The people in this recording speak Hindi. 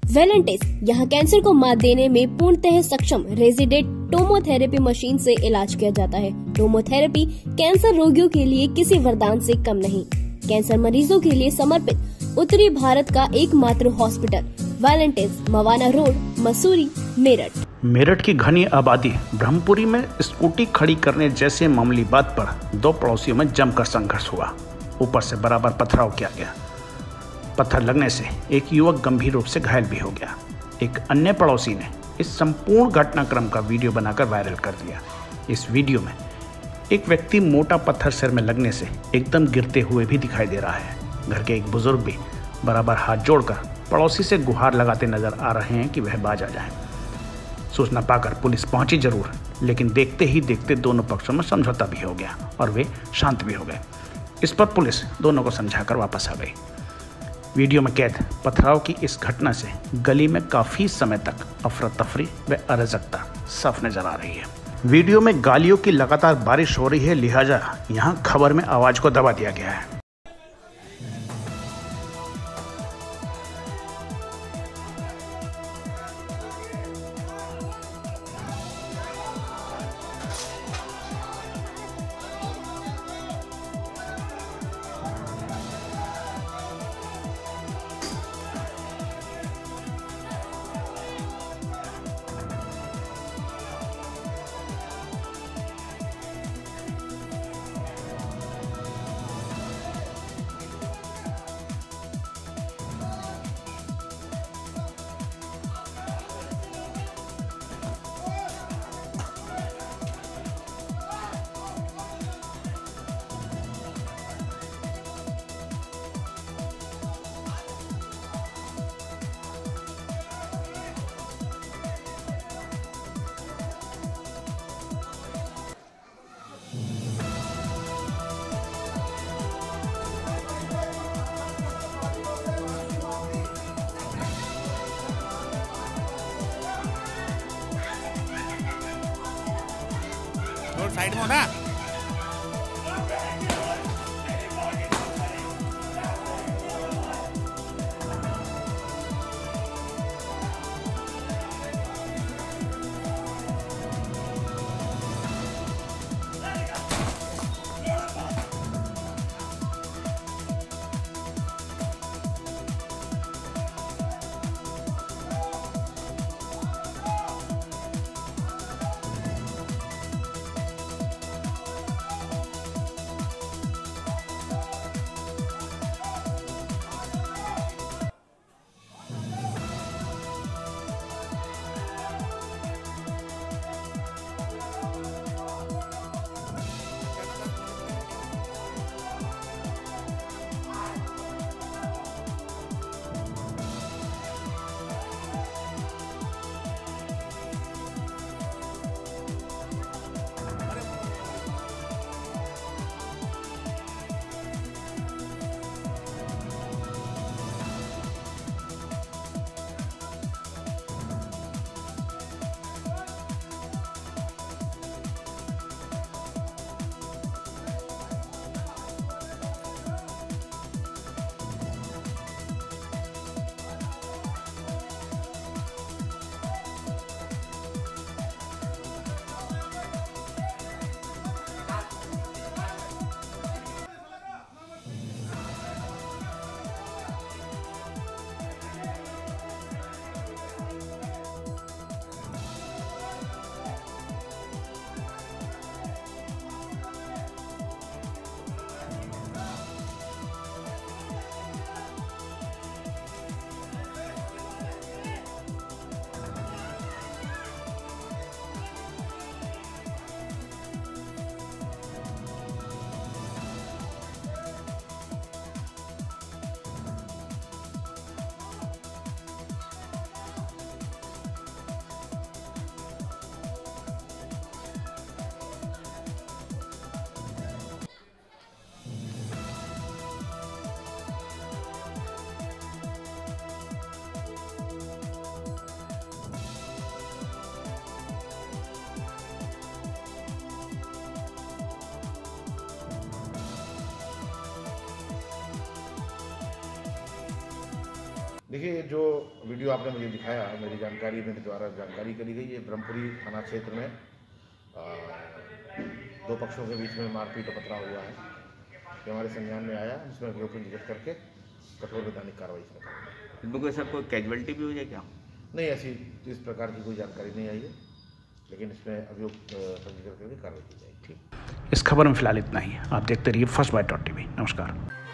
वेलेंटिस यहाँ कैंसर को मात देने में पूर्णतः सक्षम रेजिडेंट टोमोथेरेपी मशीन से इलाज किया जाता है। टोमोथेरेपी कैंसर रोगियों के लिए किसी वरदान से कम नहीं। कैंसर मरीजों के लिए समर्पित उत्तरी भारत का एकमात्र hospital Valentis, Mawana road, Mussoorie, Meerut. Meerut की घनी आबादी ब्रह्मपुरी में स्कूटी खड़ी करने जैसे मामूली बात पर दो पड़ोसियों में जमकर संघर्ष हुआ। ऊपर से बराबर पथराव किया गया। पत्थर लगने से एक युवक गंभीर रूप से घायल भी हो गया। एक अन्य पड़ोसी ने इस संपूर्ण घटनाक्रम का वीडियो बनाकर वायरल कर दिया। इस वीडियो में एक व्यक्ति मोटा पत्थर सिर में लगने से एकदम गिरते हुए भी दिखाई दे रहा है। घर के एक बुजुर्ग भी बराबर हाथ जोड़कर पड़ोसी से गुहार लगाते नजर आ रहे हैं कि वह बाज आ जाए। सूचना पाकर पुलिस पहुंची जरूर, लेकिन देखते ही देखते दोनों पक्षों में समझौता भी हो गया और वे शांत भी हो गए। इस पर पुलिस दोनों को समझाकर वापस आ गई। वीडियो में कैद पथराव की इस घटना से गली में काफी समय तक अफरा तफरी व अराजकता साफ नजर आ रही है। वीडियो में गालियों की लगातार बारिश हो रही है, लिहाजा यहां खबर में आवाज को दबा दिया गया है। साइड में हो ना। देखिए, जो वीडियो आपने मुझे दिखाया, मेरे द्वारा जानकारी करी गई है। ब्रह्मपुरी थाना क्षेत्र में दो पक्षों के बीच में मारपीट और पथराव हुआ है, जो हमारे संज्ञान में आया। इसमें अभियोग पंजीकृत करके कठोर वैधानिक कार्रवाई इसमें करेंगे। इनमें कोई सर कोई कैजुअलिटी भी हुई है क्या? नहीं, ऐसी इस प्रकार की कोई जानकारी नहीं आई है, लेकिन इसमें अभियोग पंजीकृत करके कार्रवाई की जाएगी। इस खबर में फिलहाल इतना ही। आप देखते रहिए फर्स्ट बाइट.tv। नमस्कार।